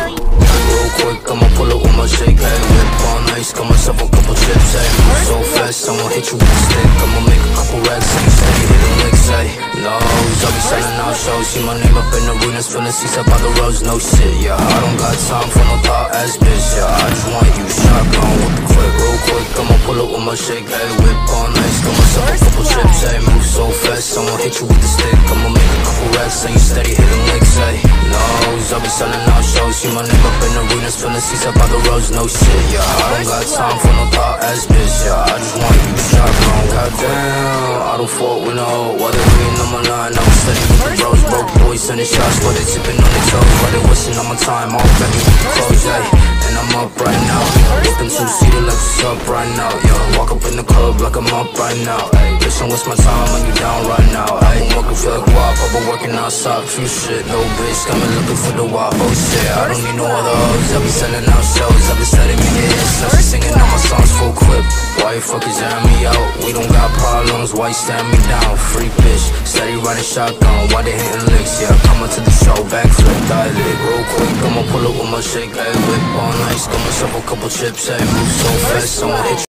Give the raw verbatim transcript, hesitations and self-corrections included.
Real quick, I'ma pull up with my shake, hey. Whip on ice, got myself a couple chips, hey. Move so fast, I'ma hit you with a stick. I'ma make a couple racks, and you steady hitting licks, hey. Nose, I'll be selling out shows. See my name up in the arenas, filling seats up by the roads, no shit, yeah. I don't got time for no thought ass bitch, yeah. I just want you shotgun with the clip. Real quick, I'ma pull up with my shake, hey. Whip on ice, got myself a couple chips, hey. Move so fast, I'ma hit you with the stick. I'ma make a couple racks, and you steady hitting licks, hey. Nose, I'll be selling out shows. See my name up in the arenas, filling seats up by the roads, no shit, yeah. I don't got time for no thought ass bitch, yeah. I just want you shotgun. Goddamn, I don't fuck with no other green on my line. I'm steady with the bros, broke boys sending shots, but they tipping on their toes. But they wasting on my time, all baby with the clothes, ayy. And I'm up right now, looking two-seater like what's up right now, yeah. Walk up in the club like I'm up right now, ayy. Listen, what's my time when you down right now, ayy. I'm working for the guap, I've been working outside, few shit, no bitch, coming looking for the wop, oh shit. I don't need no other hoes, I be sending out shows, I be studying me hits, now she singing all my songs full clip. Why you fuckers air me out? We don't got problems, why you stand me down? Free bitch, steady riding shotgun, why they hitting licks, yeah. Coming to the show, backflip, dilated, real quick, I'ma pull up with my shake, ayy. Whip on ice, got myself a couple chips, ayy. Move so fast, I'ma hit you